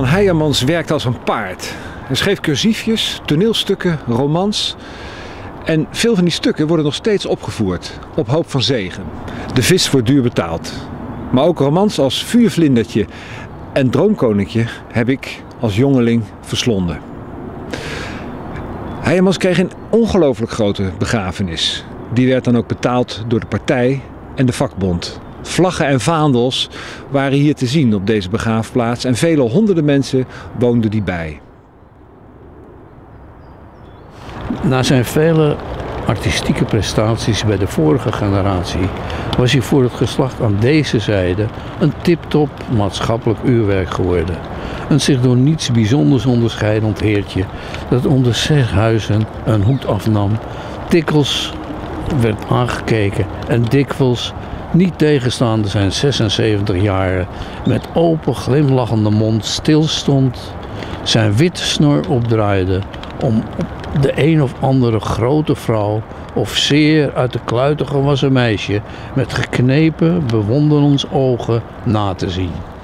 Herman Heijermans werkte als een paard. Hij schreef cursiefjes, toneelstukken, romans. En veel van die stukken worden nog steeds opgevoerd, op hoop van zegen. De vis wordt duur betaald. Maar ook romans als Vuurvlindertje en Droomkoninkje heb ik als jongeling verslonden. Heijermans kreeg een ongelooflijk grote begrafenis. Die werd dan ook betaald door de partij en de vakbond. Vlaggen en vaandels waren hier te zien op deze begraafplaats en vele honderden mensen woonden die bij. Na zijn vele artistieke prestaties bij de vorige generatie was hij voor het geslacht aan deze zijde een tip-top maatschappelijk uurwerk geworden. Een zich door niets bijzonders onderscheidend heertje dat onder 6 huizen een hoed afnam, dikwijls werd aangekeken en dikwijls, niet tegenstaande zijn 76 jaren, met open glimlachende mond stilstond, zijn witte snor opdraaide om de een of andere grote vrouw of zeer uit de kluiten gewassen meisje met geknepen, bewonderens ogen na te zien.